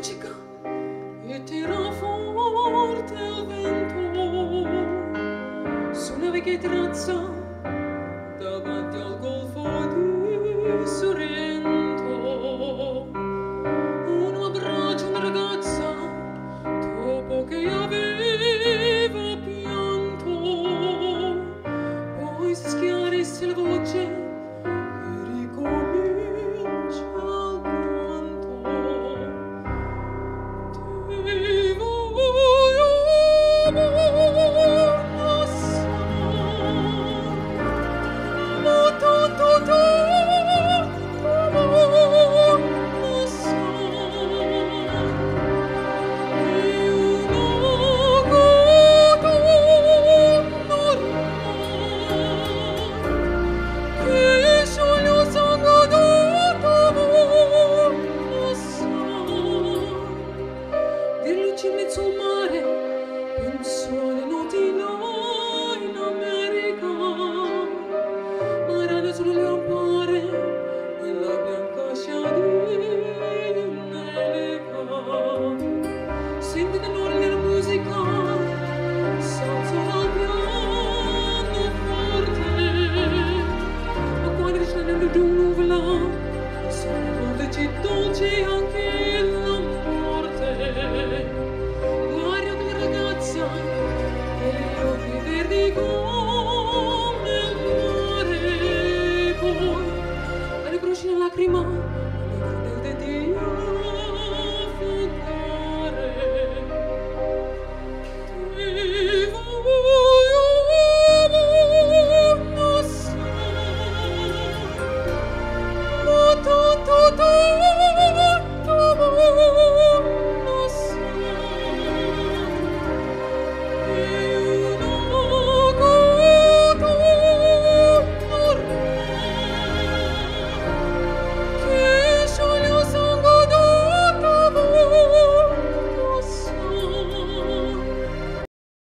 luccica e tira forte il vento su una vecchia terrazza davanti al golfo di Sorrento. Uno abbraccia una ragazza dopo che aveva pianto, poi si schiarisse la voce e ricomincia il canto. Ti voglio assai, ma tanto in mezzo al mare, penso alle notti là in America, ma erano solo le lampare e la bianca scia di un'elica. Senti tenore nella musica, s'alza dal pianoforte, ma quando c'è nel nuvola, sono dolci anche la morte. L'aria della ragazza e gli occhi verdi come il mare, poi alle croci una lacrima